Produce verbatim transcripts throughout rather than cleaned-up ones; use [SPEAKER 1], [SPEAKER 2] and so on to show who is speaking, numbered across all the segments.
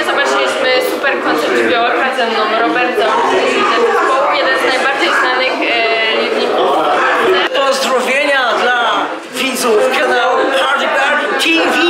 [SPEAKER 1] zobaczyliśmy super koncert Żywiołaka ze mną, Robert Jaworski, jeden z najbardziej znanych e, liwników.
[SPEAKER 2] Pozdrowienia dla widzów kanału Hurdy Gurdy T V!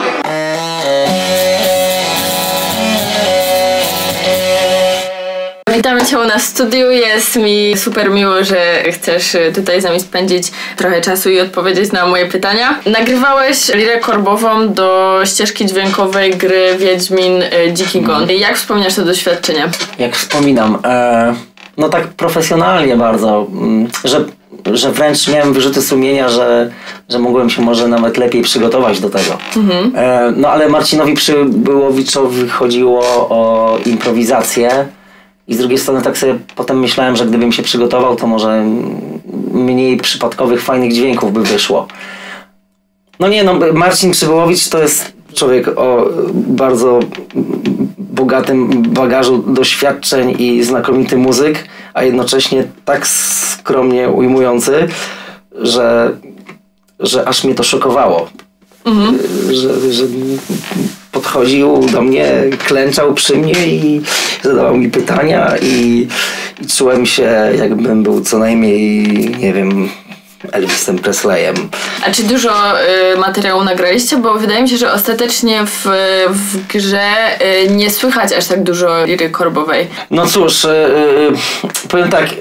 [SPEAKER 1] Witamy Cię u nas w studiu, jest mi super miło, że chcesz tutaj z nami spędzić trochę czasu i odpowiedzieć na moje pytania. Nagrywałeś lirę korbową do ścieżki dźwiękowej gry Wiedźmin Dziki Gon. Jak wspominasz to doświadczenie?
[SPEAKER 2] Jak wspominam, e, no tak profesjonalnie bardzo, że, że wręcz miałem wyrzuty sumienia, że, że mogłem się może nawet lepiej przygotować do tego. Mhm. E, no ale Marcinowi Przybyłowiczowi chodziło o improwizację. I z drugiej strony tak sobie potem myślałem, że gdybym się przygotował, to może mniej przypadkowych, fajnych dźwięków by wyszło. No nie, no Marcin Przybyłowicz to jest człowiek o bardzo bogatym bagażu doświadczeń i znakomity muzyk, a jednocześnie tak skromnie ujmujący, że, że aż mnie to szokowało. Mhm. Że, że podchodził do mnie, klęczał przy mnie i zadawał mi pytania i, i czułem się, jakbym był co najmniej, nie wiem, Elvisem Presleyem.
[SPEAKER 1] A czy dużo y, materiału nagraliście? Bo wydaje mi się, że ostatecznie w, w grze y, nie słychać aż tak dużo liry korbowej.
[SPEAKER 2] No cóż, y, y, powiem tak,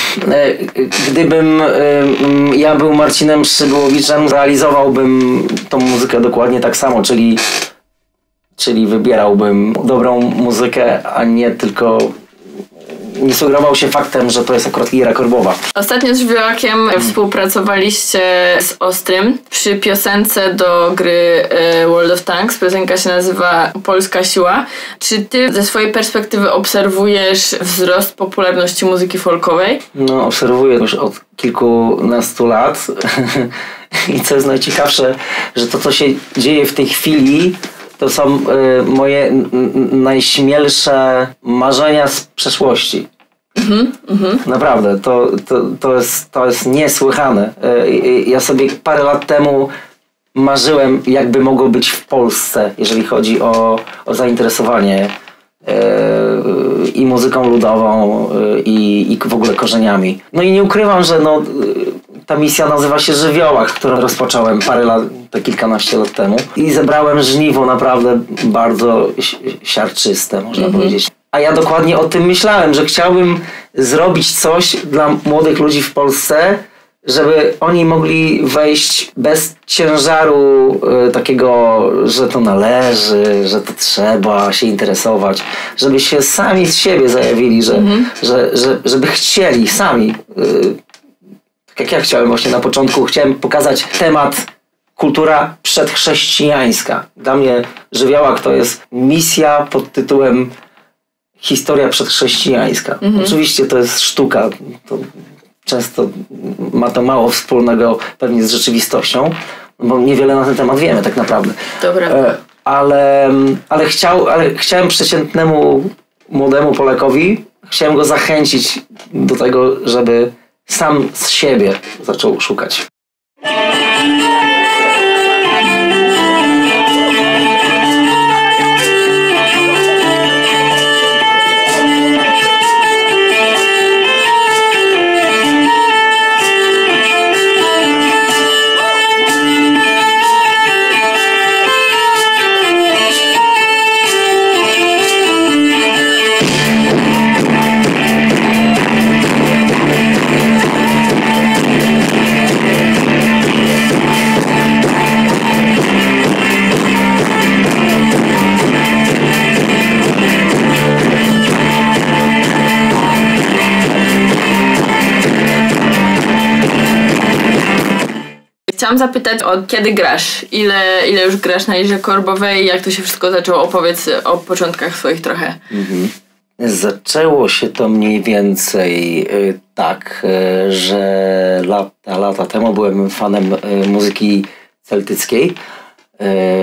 [SPEAKER 2] gdybym y, ja był Marcinem Przybyłowiczem, realizowałbym tą muzykę dokładnie tak samo, czyli, czyli wybierałbym dobrą muzykę, a nie tylko nie sugerował się faktem, że to jest akurat lira korbowa.
[SPEAKER 1] Ostatnio z Żywiołakiem hmm. współpracowaliście z Ostrym przy piosence do gry e, World of Tanks. Piosenka się nazywa Polska Siła. Czy ty ze swojej perspektywy obserwujesz wzrost popularności muzyki folkowej?
[SPEAKER 2] No, obserwuję już od kilkunastu lat. I co jest najciekawsze, że to, co się dzieje w tej chwili, to są y, moje n- n- najśmielsze marzenia z przeszłości. Mm-hmm, mm-hmm. Naprawdę, to, to, to, jest, to jest niesłychane. Y, y, ja sobie parę lat temu marzyłem, jakby mogło być w Polsce, jeżeli chodzi o, o zainteresowanie y, i muzyką ludową y, i, i w ogóle korzeniami. No i nie ukrywam, że no, ta misja nazywa się Żywiołak, którą rozpocząłem parę lat, te kilkanaście lat temu. I zebrałem żniwo naprawdę bardzo siarczyste, można mm-hmm. powiedzieć. A ja dokładnie o tym myślałem, że chciałbym zrobić coś dla młodych ludzi w Polsce, żeby oni mogli wejść bez ciężaru y, takiego, że to należy, że to trzeba się interesować. Żeby się sami z siebie zajawili, że, mm-hmm. że, że, żeby chcieli sami. Y, Jak ja chciałem właśnie na początku, chciałem pokazać temat kultura przedchrześcijańska. Dla mnie Żywiołak to jest misja pod tytułem historia przedchrześcijańska. Mhm. Oczywiście to jest sztuka, to często ma to mało wspólnego pewnie z rzeczywistością, bo niewiele na ten temat wiemy tak naprawdę.
[SPEAKER 1] Dobra.
[SPEAKER 2] Ale, ale, chciał, ale chciałem przeciętnemu młodemu Polakowi, chciałem go zachęcić do tego, żeby sam z siebie zaczął szukać.
[SPEAKER 1] Chciałam zapytać, od kiedy grasz? Ile, ile już grasz na lirze korbowej? Jak to się wszystko zaczęło? Opowiedz o początkach swoich trochę. Mhm.
[SPEAKER 2] Zaczęło się to mniej więcej y, tak, y, że lata, lata temu byłem fanem y, muzyki celtyckiej y,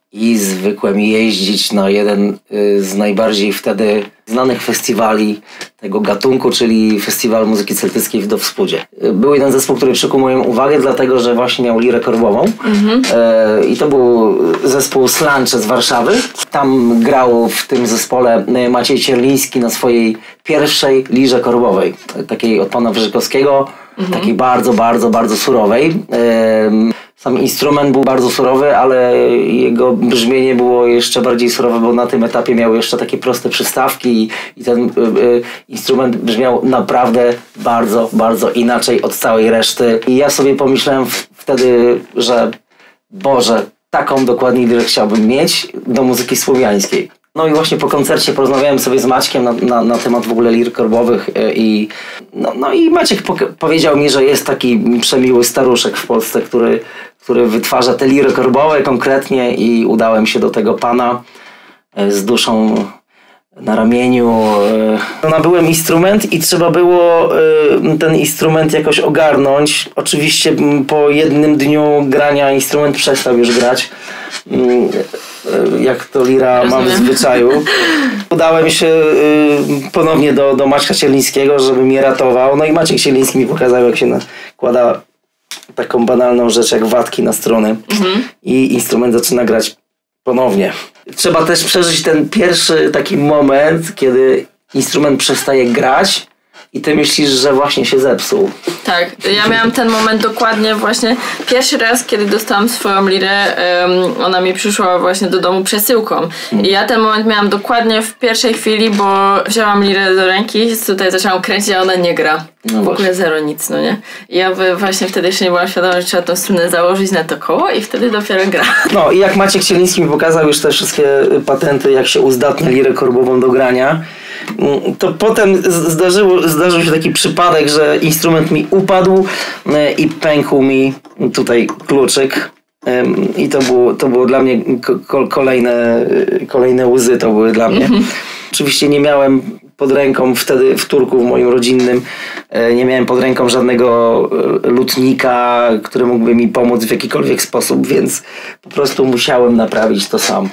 [SPEAKER 2] i zwykłem jeździć na jeden z najbardziej wtedy znanych festiwali tego gatunku, czyli Festiwal Muzyki Celtyckiej w Dowspudzie. Był jeden zespół, który przykuł moją uwagę, dlatego że właśnie miał lirę korbową. Mhm. E, I to był zespół Slancze z Warszawy. Tam grał w tym zespole Maciej Cierliński na swojej pierwszej lirze korbowej, takiej od pana Wyżykowskiego, mhm. takiej bardzo, bardzo, bardzo surowej. E, Sam instrument był bardzo surowy, ale jego brzmienie było jeszcze bardziej surowe, bo na tym etapie miał jeszcze takie proste przystawki i, i ten y, y, instrument brzmiał naprawdę bardzo, bardzo inaczej od całej reszty. I ja sobie pomyślałem w, wtedy, że Boże, taką dokładnie lirę chciałbym mieć do muzyki słowiańskiej. No i właśnie po koncercie porozmawiałem sobie z Maćkiem na, na, na temat w ogóle lir korbowych i no, no i Maciek po, powiedział mi, że jest taki przemiły staruszek w Polsce, który, który wytwarza te liry korbowe konkretnie i udałem się do tego pana z duszą na ramieniu. Nabyłem instrument i trzeba było ten instrument jakoś ogarnąć. Oczywiście po jednym dniu grania instrument przestał już grać, jak to lira mam w zwyczaju. Udałem się ponownie do, do Maćka Cielińskiego, żeby mnie ratował. No i Maciek Cieliński mi pokazał, jak się nakłada taką banalną rzecz jak watki na struny mhm. i instrument zaczyna grać ponownie. Trzeba też przeżyć ten pierwszy taki moment, kiedy instrument przestaje grać i ty myślisz, że właśnie się zepsuł.
[SPEAKER 1] Tak, ja miałam ten moment dokładnie właśnie pierwszy raz, kiedy dostałam swoją lirę, um, ona mi przyszła właśnie do domu przesyłką. Hmm. I ja ten moment miałam dokładnie w pierwszej chwili, bo wzięłam lirę do ręki, tutaj zaczęłam kręcić, a ona nie gra. No w ogóle zero nic, no nie? I ja właśnie wtedy jeszcze nie byłam świadoma, że trzeba tą strunę założyć na to koło i wtedy dopiero gra.
[SPEAKER 2] No i jak Maciek Cieliński mi pokazał już te wszystkie patenty, jak się uzdatnia lirę korbową do grania, to potem zdarzyło, zdarzył się taki przypadek, że instrument mi upadł i pękł mi tutaj kluczyk. I to było, to było dla mnie kolejne, kolejne łzy to były dla mnie. Oczywiście nie miałem pod ręką wtedy w Turku, w moim rodzinnym, nie miałem pod ręką żadnego lutnika, który mógłby mi pomóc w jakikolwiek sposób, więc po prostu musiałem naprawić to sam.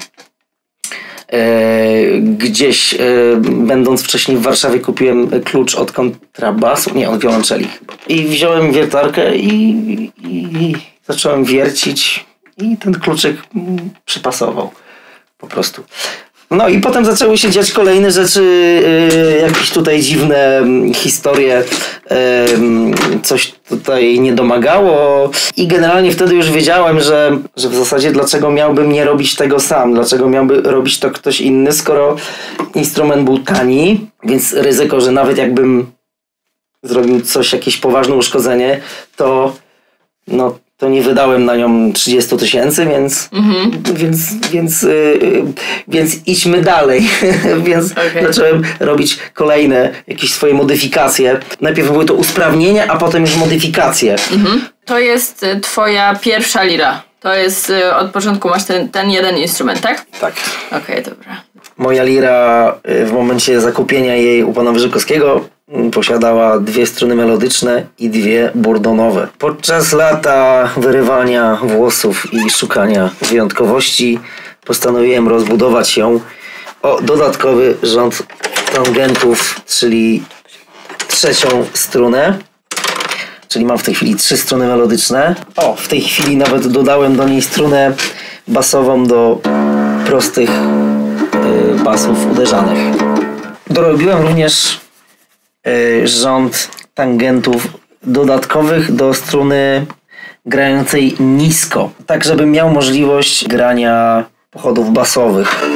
[SPEAKER 2] Gdzieś, będąc wcześniej w Warszawie, kupiłem klucz od kontrabasu, nie, od wiolonczeli. I wziąłem wiertarkę i, i zacząłem wiercić i ten kluczyk przypasował po prostu. No i potem zaczęły się dziać kolejne rzeczy, yy, jakieś tutaj dziwne historie, yy, coś tutaj nie domagało i generalnie wtedy już wiedziałem, że, że w zasadzie dlaczego miałbym nie robić tego sam, dlaczego miałby robić to ktoś inny, skoro instrument był tani, więc ryzyko, że nawet jakbym zrobił coś, jakieś poważne uszkodzenie, to no to nie wydałem na nią trzydzieści tysięcy, więc, mhm. więc, więc, yy, więc idźmy dalej. Więc okay. zacząłem robić kolejne jakieś swoje modyfikacje. Najpierw były to usprawnienia, a potem już modyfikacje. Mhm.
[SPEAKER 1] To jest twoja pierwsza lira. To jest od początku masz ten, ten jeden instrument, tak?
[SPEAKER 2] Tak.
[SPEAKER 1] Okej, okay, dobra.
[SPEAKER 2] Moja lira w momencie zakupienia jej u pana Wyżykowskiego posiadała dwie struny melodyczne i dwie burdonowe. Podczas lata wyrywania włosów i szukania wyjątkowości postanowiłem rozbudować ją o dodatkowy rząd tangentów, czyli trzecią strunę. Czyli mam w tej chwili trzy struny melodyczne. O, w tej chwili nawet dodałem do niej strunę basową do prostych y, basów uderzanych. Dorobiłem również y, rząd tangentów dodatkowych do struny grającej nisko, tak żebym miał możliwość grania pochodów basowych.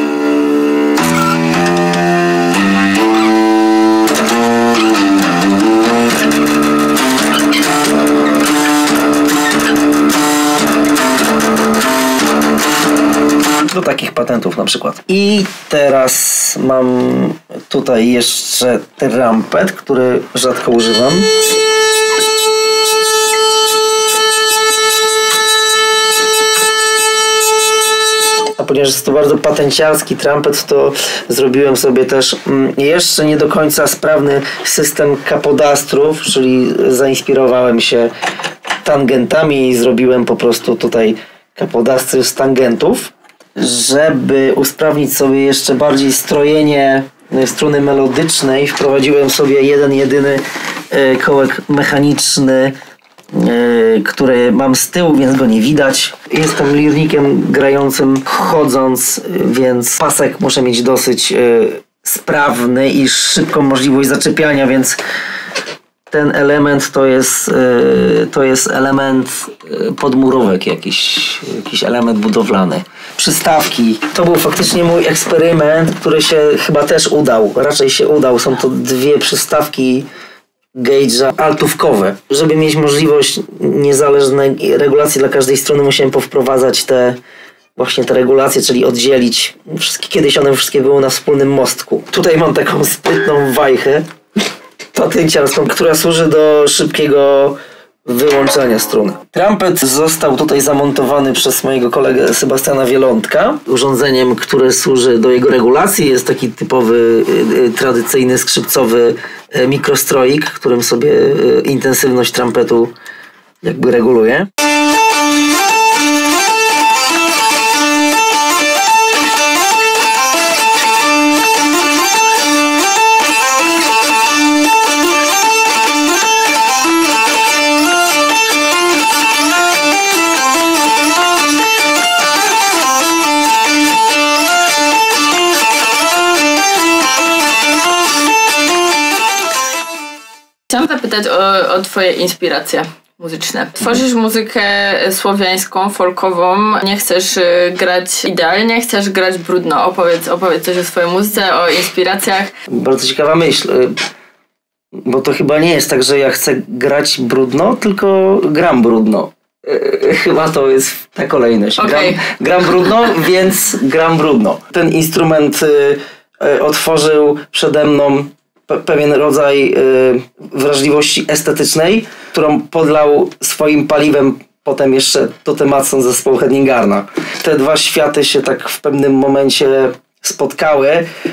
[SPEAKER 2] Do takich patentów na przykład. I teraz mam tutaj jeszcze trumpet, który rzadko używam. A ponieważ jest to bardzo patenciarski trumpet, to zrobiłem sobie też jeszcze nie do końca sprawny system kapodastrów, czyli zainspirowałem się tangentami i zrobiłem po prostu tutaj kapodastry z tangentów. żeby usprawnić sobie jeszcze bardziej strojenie struny melodycznej, wprowadziłem sobie jeden jedyny kołek mechaniczny, który mam z tyłu, więc go nie widać. Jestem lirnikiem grającym chodząc, więc pasek muszę mieć dosyć sprawny i szybką możliwość zaczepiania, więc ten element to jest, to jest element podmurówek, jakiś, jakiś element budowlany. Przystawki. To był faktycznie mój eksperyment, który się chyba też udał. Raczej się udał. Są to dwie przystawki gage'a altówkowe. Żeby mieć możliwość niezależnej regulacji dla każdej strony, musiałem powprowadzać te właśnie te regulacje, czyli oddzielić. Wszystkie, kiedyś one wszystkie były na wspólnym mostku. Tutaj mam taką sprytną wajchę patryciarską, która służy do szybkiego wyłączania struny. Trumpet został tutaj zamontowany przez mojego kolegę Sebastiana Wielątka. Urządzeniem, które służy do jego regulacji, jest taki typowy, y, tradycyjny, skrzypcowy y, mikrostroik, którym sobie y, intensywność trumpetu jakby reguluje.
[SPEAKER 1] Chciałam zapytać o, o twoje inspiracje muzyczne. Tworzysz muzykę słowiańską, folkową, nie chcesz grać idealnie, chcesz grać brudno. Opowiedz, opowiedz coś o swojej muzyce, o inspiracjach.
[SPEAKER 2] Bardzo ciekawa myśl, bo to chyba nie jest tak, że ja chcę grać brudno, tylko gram brudno. Chyba to jest ta kolejność.
[SPEAKER 1] Okay.
[SPEAKER 2] Gram, gram brudno, więc gram brudno. Ten instrument otworzył przede mną pewien rodzaj y, wrażliwości estetycznej, którą podlał swoim paliwem potem jeszcze Totematson zespołu Hedningarna. Te dwa światy się tak w pewnym momencie spotkały.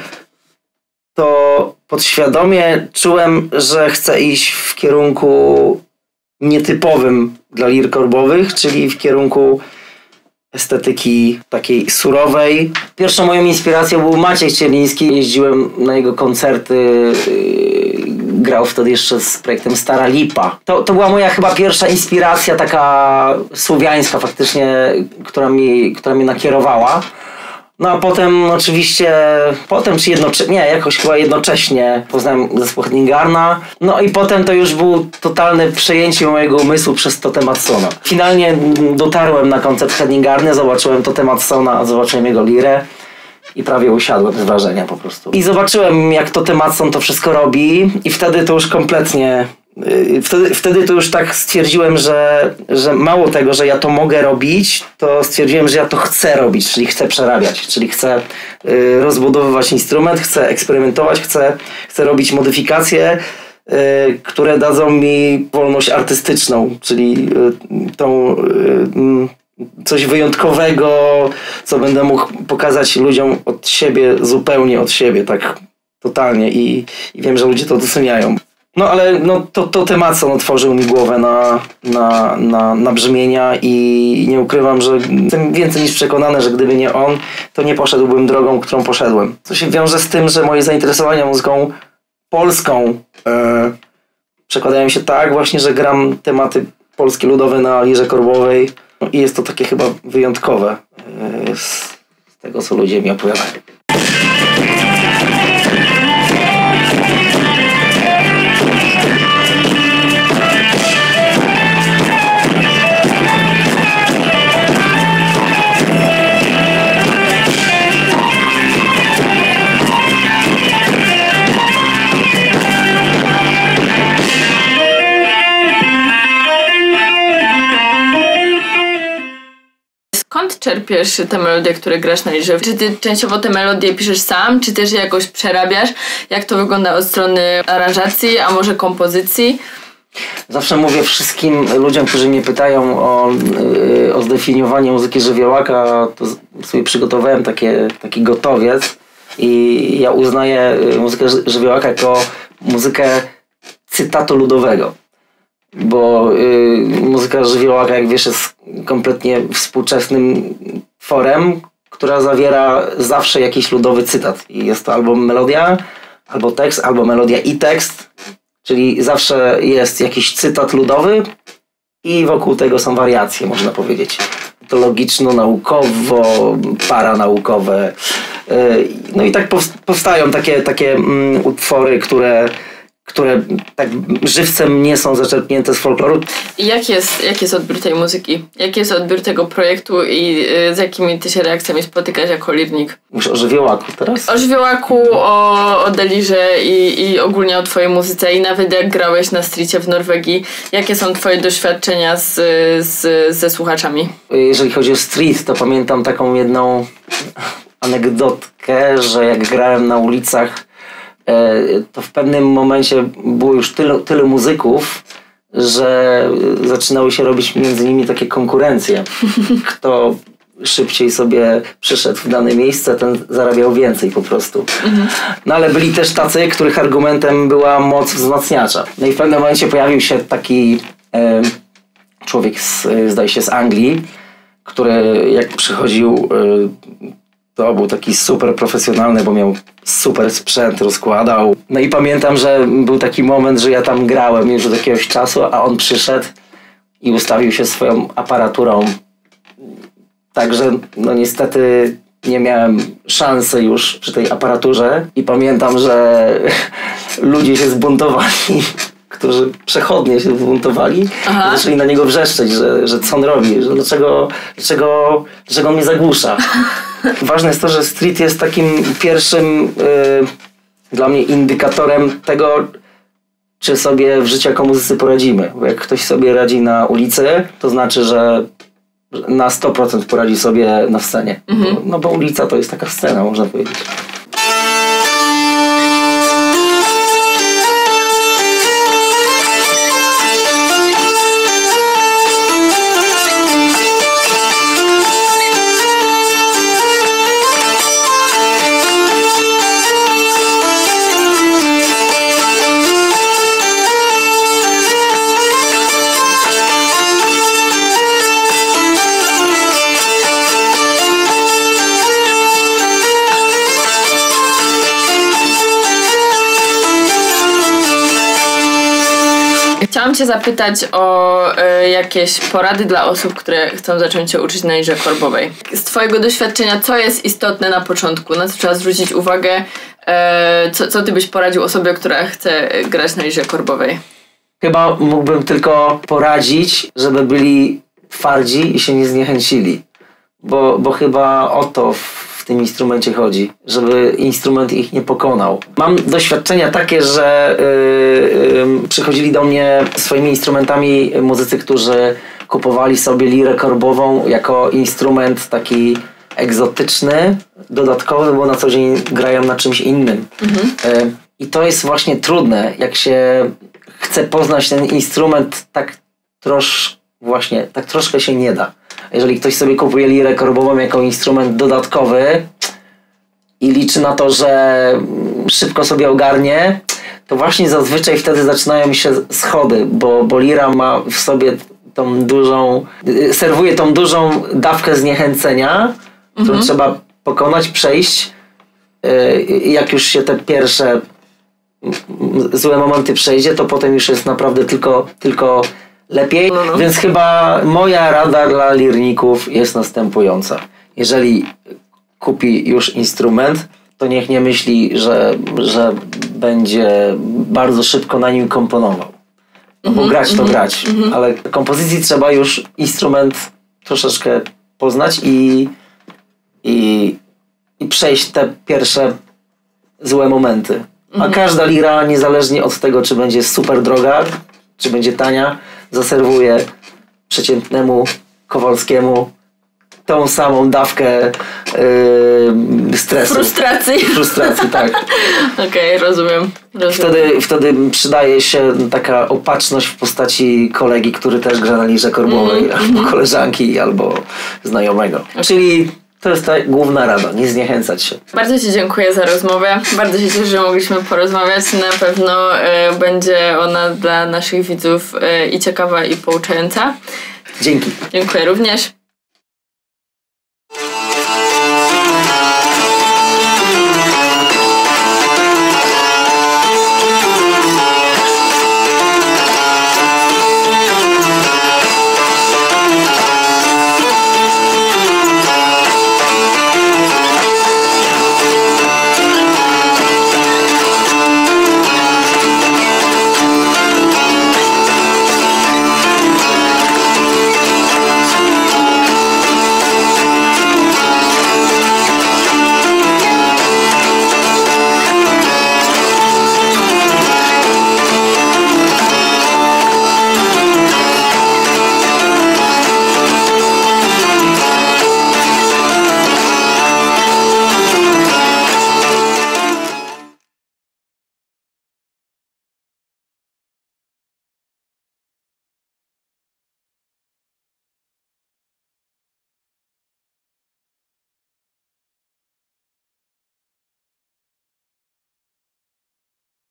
[SPEAKER 2] To podświadomie czułem, że chcę iść w kierunku nietypowym dla lir korbowych, czyli w kierunku estetyki takiej surowej. Pierwszą moją inspiracją był Maciej Ścierliński. Jeździłem na jego koncerty, yy, grał wtedy jeszcze z projektem Stara Lipa. To, to była moja chyba pierwsza inspiracja taka słowiańska faktycznie, która mi, która mnie nakierowała. No a potem oczywiście, potem czy jednocześnie, nie, jakoś chyba jednocześnie poznałem zespół Hedningarna. No i potem to już było totalne przejęcie mojego umysłu przez Totematsona. Finalnie dotarłem na koncert Hedningarny, zobaczyłem Totematsona, zobaczyłem jego lirę i prawie usiadłem z wrażenia po prostu. I zobaczyłem, jak Totematson to wszystko robi i wtedy to już kompletnie... Wtedy, wtedy to już tak stwierdziłem, że, że mało tego, że ja to mogę robić, to stwierdziłem, że ja to chcę robić, czyli chcę przerabiać, czyli chcę y, rozbudowywać instrument, chcę eksperymentować, chcę, chcę robić modyfikacje, y, które dadzą mi wolność artystyczną, czyli y, tą y, coś wyjątkowego, co będę mógł pokazać ludziom od siebie, zupełnie od siebie, tak totalnie i, i wiem, że ludzie to doceniają. No ale no, to, to Totematson otworzył mi głowę na, na, na, na brzmienia i nie ukrywam, że jestem więcej niż przekonany, że gdyby nie on, to nie poszedłbym drogą, którą poszedłem. Co się wiąże z tym, że moje zainteresowania muzyką polską e, przekładają się tak właśnie, że gram tematy polskie ludowe na lirze korbowej no, i jest to takie chyba wyjątkowe e, z tego, co ludzie mi opowiadają.
[SPEAKER 1] Skąd czerpiesz te melodie, które grasz na lirze? Czy ty częściowo te melodie piszesz sam, czy też je jakoś przerabiasz? Jak to wygląda od strony aranżacji, a może kompozycji?
[SPEAKER 2] Zawsze mówię wszystkim ludziom, którzy mnie pytają o, o zdefiniowanie muzyki żywiołaka, to sobie przygotowałem takie, taki gotowiec i ja uznaję muzykę żywiołaka jako muzykę cytatu ludowego. Bo y, muzyka żywiołaka, jak wiesz, jest kompletnie współczesnym tworem, która zawiera zawsze jakiś ludowy cytat. I jest to albo melodia, albo tekst, albo melodia i tekst. Czyli zawsze jest jakiś cytat ludowy i wokół tego są wariacje, można powiedzieć. To logiczno-naukowo, paranaukowe. No i tak powstają takie, takie mm, utwory, które, które tak żywcem nie są zaczerpnięte z folkloru.
[SPEAKER 1] I jak jest, jak jest odbiór tej muzyki? Jaki jest odbiór tego projektu i y, z jakimi ty się reakcjami spotykasz jako lirnik?
[SPEAKER 2] Mówisz o Żywiołaku teraz?
[SPEAKER 1] O Żywiołaku, o, o Delirze i, i ogólnie o twojej muzyce i nawet jak grałeś na streetie w Norwegii. Jakie są twoje doświadczenia z, z, ze słuchaczami?
[SPEAKER 2] Jeżeli chodzi o street, to pamiętam taką jedną anegdotkę, że jak grałem na ulicach, to w pewnym momencie było już tylu, tylu muzyków, że zaczynały się robić między nimi takie konkurencje. Kto szybciej sobie przyszedł w dane miejsce, ten zarabiał więcej po prostu. No ale byli też tacy, których argumentem była moc wzmacniacza. No i w pewnym momencie pojawił się taki e, człowiek, z, zdaje się z Anglii, który jak przychodził, e, to był taki super profesjonalny, bo miał super sprzęt, rozkładał. No i pamiętam, że był taki moment, że ja tam grałem już od jakiegoś czasu, a on przyszedł i ustawił się swoją aparaturą. Także no niestety nie miałem szansy już przy tej aparaturze i pamiętam, że ludzie się zbuntowali, którzy przechodnie się zbuntowali. Aha. I zaczęli na niego wrzeszczeć, że, że co on robi, że dlaczego, dlaczego, dlaczego on mnie zagłusza. Ważne jest to, że street jest takim pierwszym y, dla mnie indykatorem tego, czy sobie w życiu jako muzycy poradzimy. Bo jak ktoś sobie radzi na ulicy, to znaczy, że na sto procent poradzi sobie na scenie. Mhm. No, no bo ulica to jest taka scena, można powiedzieć.
[SPEAKER 1] Chciałam cię zapytać o y, jakieś porady dla osób, które chcą zacząć się uczyć na lirze korbowej. Z twojego doświadczenia, co jest istotne na początku? Na co trzeba zwrócić uwagę? Y, co, co ty byś poradził osobie, która chce grać na lirze korbowej?
[SPEAKER 2] Chyba mógłbym tylko poradzić, żeby byli twardzi i się nie zniechęcili. Bo, bo chyba o to w tym instrumencie chodzi, żeby instrument ich nie pokonał. Mam doświadczenia takie, że yy, yy, przychodzili do mnie swoimi instrumentami muzycy, którzy kupowali sobie lirę korbową jako instrument taki egzotyczny, dodatkowy, bo na co dzień grają na czymś innym. Mhm. Yy, I to jest właśnie trudne, jak się chce poznać ten instrument, tak trosz, właśnie, tak troszkę się nie da. Jeżeli ktoś sobie kupuje lirę korbową jako instrument dodatkowy i liczy na to, że szybko sobie ogarnie, to właśnie zazwyczaj wtedy zaczynają się schody, bo, bo lira ma w sobie tą dużą, serwuje tą dużą dawkę zniechęcenia, którą mhm. trzeba pokonać, przejść. Jak już się te pierwsze złe momenty przejdzie, to potem już jest naprawdę tylko, tylko lepiej. No, no. Więc chyba moja rada dla lirników jest następująca. Jeżeli kupi już instrument, to niech nie myśli, że, że będzie bardzo szybko na nim komponował. No bo mm-hmm, grać to mm-hmm, grać, mm-hmm. ale kompozycji trzeba już instrument troszeczkę poznać i, i, i przejść te pierwsze złe momenty. A mm-hmm. każda lira, niezależnie od tego, czy będzie super droga, czy będzie tania, zaserwuje przeciętnemu Kowalskiemu tą samą dawkę yy, stresu.
[SPEAKER 1] Frustracji.
[SPEAKER 2] Frustracji, tak.
[SPEAKER 1] Okej, okay, rozumiem. rozumiem.
[SPEAKER 2] Wtedy, wtedy przydaje się taka opatrzność w postaci kolegi, który też gra na lirze korbowej, mm, albo mm. koleżanki, albo znajomego. Okay. Czyli to jest ta główna rada, nie zniechęcać się.
[SPEAKER 1] Bardzo ci dziękuję za rozmowę. Bardzo się cieszę, że mogliśmy porozmawiać. Na pewno y, będzie ona dla naszych widzów y, i ciekawa, i pouczająca.
[SPEAKER 2] Dzięki.
[SPEAKER 1] Dziękuję również.